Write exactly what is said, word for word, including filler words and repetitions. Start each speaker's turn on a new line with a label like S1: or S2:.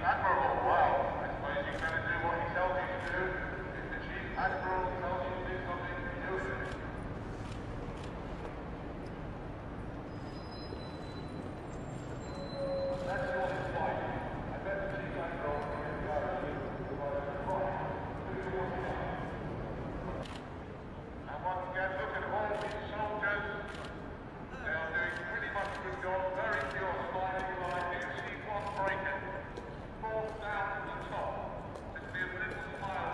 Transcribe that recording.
S1: Admiral, well, I suppose you better do what he tells you to do. If the Chief Admiral tells you to do something, do it. That's your fight. I bet the Chief Admiral will encourage you to fight. Do what he does. And once again, look at all these soldiers. They are doing pretty much a good job. Very pure smiling line. Do you see one breaking? Fourth down to the top. Just be a little smile